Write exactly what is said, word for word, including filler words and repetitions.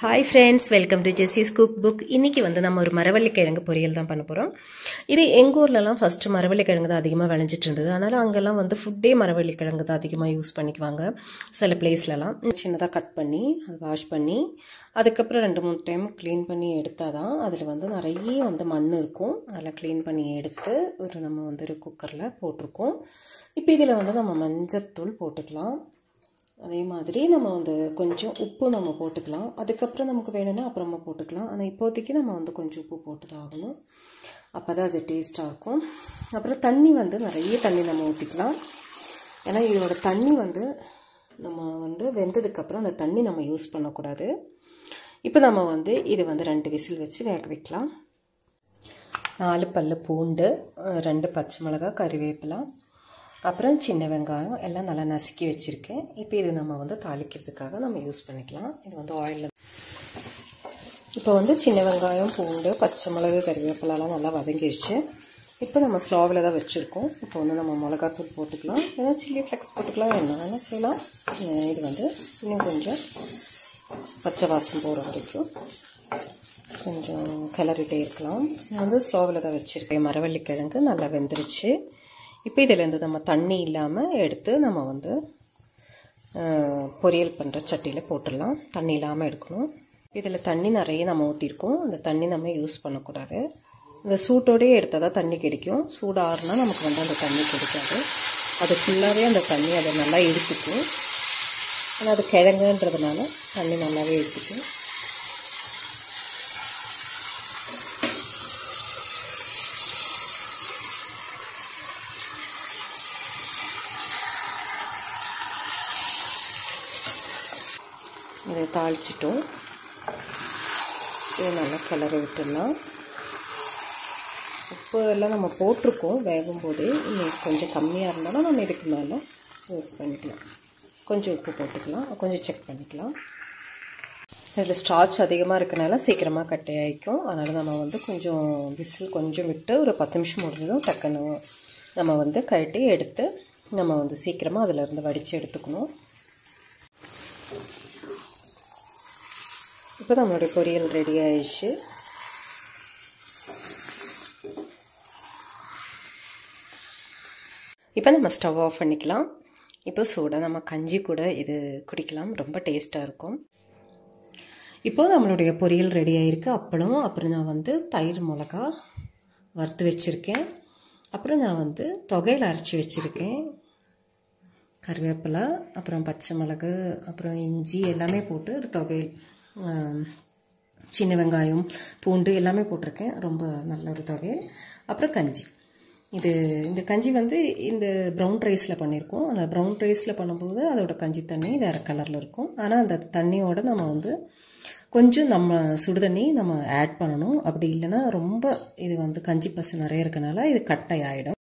Hi friends, welcome to Jessie's cookbook. இன்னைக்கு வந்து நம்ம ஒரு மரவள்ளி கிழங்கு பொரியல் தான் பண்ண போறோம். இது எங்க ஊர்லலாம் ஃபர்ஸ்ட் மரவள்ளி கிழங்கு தான் அதிகமா விளைஞ்சிட்டு இருந்தது. அதனால அங்கெல்லாம் வந்து ஃபுட்டே மரவள்ளி கிழங்கு தான் அதிகமா யூஸ் பண்ணிக்குவாங்க. சில பிளேஸ்லலாம் சின்னதா கட் பண்ணி அதை வாஷ் பண்ணி அதுக்கு அப்புறம் ரெண்டு மூணு டைம் க்ளீன் பண்ணி எடுத்தாதான் அதுல வந்து நிறைய வந்து மண் இருக்கும். அதெல்லாம் க்ளீன் பண்ணி எடுத்து ஒரு நம்ம வந்து ஒரு குக்கர்ல போட்டுருக்கோம். இப்போ இதுல வந்து நம்ம மஞ்சள்தூள் போட்டுக்கலாம். அதே மாதிரி நம்ம வந்து கொஞ்சம் உப்பு நம்ம போட்டுக்கலாம். அதுக்கப்புறம் நமக்கு வேணும்னா அப்புறமா போட்டுக்கலாம். ஆனால் இப்போதைக்கு நம்ம வந்து கொஞ்சம் உப்பு போட்டு தான் ஆகணும். அப்போ தான் அது டேஸ்ட்டாக இருக்கும். அப்புறம் தண்ணி வந்து நிறைய தண்ணி நம்ம ஊற்றிக்கலாம். ஏன்னா இதோட தண்ணி வந்து நம்ம வந்து வெந்ததுக்கப்புறம் அந்த தண்ணி நம்ம யூஸ் பண்ணக்கூடாது. இப்போ நம்ம வந்து இது வந்து ரெண்டு விசில் வச்சு வேக வைக்கலாம். நாலு பல்லு பூண்டு, ரெண்டு பச்சை மிளகாய், கறிவேப்பிலை, அப்புறம் சின்ன வெங்காயம் எல்லாம் நல்லா நசுக்கி வச்சுருக்கேன். இப்போ இது நம்ம வந்து தாளிக்கிறதுக்காக நம்ம யூஸ் பண்ணிக்கலாம். இது வந்து ஆயிலில் இப்போ வந்து சின்ன வெங்காயம், பூண்டு, பச்சை மிளகு, கறிவேப்பிலெலாம் நல்லா வதங்கிடுச்சு. இப்போ நம்ம ஸ்லோவில் தான் வச்சுருக்கோம். இப்போ வந்து நம்ம மிளகாத்தூள் போட்டுக்கலாம். ஏன்னா சில்லி ஃப்ளெக்ஸ் போட்டுக்கலாம், என்ன வேணால் செய்யலாம். இது வந்து இன்னும் கொஞ்சம் பச்சை வாசம் போகிற வரைக்கும் கொஞ்சம் கிளறிட்டே இருக்கலாம். நான் வந்து ஸ்லோவில் தான் வச்சுருக்கேன். மரவள்ளி கிழங்கு நல்லா வெந்துருச்சு. இப்போ இதிலேருந்து நம்ம தண்ணி இல்லாமல் எடுத்து நம்ம வந்து பொரியல் பண்ணுற சட்டியில் போட்டுடலாம். தண்ணி இல்லாமல் எடுக்கணும். இதில் தண்ணி நிறைய நம்ம ஊற்றிருக்கோம். அந்த தண்ணி நம்ம யூஸ் பண்ணக்கூடாது. இந்த சூட்டோடையே எடுத்தால் தான் தண்ணி கிடைக்கும். சூடாறுனா நமக்கு வந்து அந்த தண்ணி கிடைக்காது. அது ஃபுல்லாகவே அந்த தண்ணி அதை நல்லா இழுத்துக்கும். ஆனால் அது கிழங்குன்றதுனால தண்ணி நல்லாவே இழுத்துக்கும். இதை தாளிச்சிட்டோம். இது நல்லா கிளறி விட்டுடலாம். உப்பு எல்லாம் நம்ம போட்டிருக்கோம் வேகும்போதே. இன்னைக்கு கொஞ்சம் கம்மியாக இருந்தாலும் நம்ம இதுக்கு மேலே யூஸ் பண்ணிக்கலாம். கொஞ்சம் உப்பு போட்டுக்கலாம், கொஞ்சம் செக் பண்ணிக்கலாம். இதில் ஸ்டார்ச் அதிகமாக இருக்கனால சீக்கிரமாக கட்டையாயிக்கும். அதனால் நம்ம வந்து கொஞ்சம் விசில் கொஞ்சம் விட்டு ஒரு பத்து நிமிஷம் முடிஞ்சதும் டக்குன்னு நம்ம வந்து கழட்டி எடுத்து நம்ம வந்து சீக்கிரமாக அதிலேருந்து வடித்து எடுத்துக்கணும். இப்போ நம்மளுடைய பொரியல் ரெடி ஆயிடுச்சு. இப்போ நம்ம ஸ்டவ் ஆஃப் பண்ணிக்கலாம். இப்போ சூடாக நம்ம கஞ்சி கூட இது குடிக்கலாம். ரொம்ப டேஸ்ட்டாக இருக்கும். இப்போ நம்மளுடைய பொரியல் ரெடி ஆகிருக்கு. அப்பளம், அப்புறம் நான் வந்து தயிர் மிளகா வறுத்து வச்சுருக்கேன். அப்புறம் நான் வந்து தொகையில் அரைச்சி வச்சுருக்கேன். கருவேப்பிலை, அப்புறம் பச்சை மிளகு, அப்புறம் இஞ்சி எல்லாமே போட்டு ஒரு தொகையில் சின்ன வெங்காயம், பூண்டு எல்லாமே போட்டிருக்கேன். ரொம்ப நல்ல ஒரு தொகை. அப்புறம் கஞ்சி. இது இந்த கஞ்சி வந்து இந்த ப்ரௌன் ரைஸில் பண்ணியிருக்கோம். அந்த ப்ரௌன் ரைஸில் பண்ணும்போது அதோட கஞ்சி தண்ணி வேறு கலரில் இருக்கும். ஆனால் அந்த தண்ணியோடு நம்ம வந்து கொஞ்சம் நம்ம சுடுதண்ணி நம்ம ஆட் பண்ணணும். அப்படி இல்லைன்னா ரொம்ப இது வந்து கஞ்சி பசு நிறைய இருக்கனால இது கட்டை ஆகிடும்.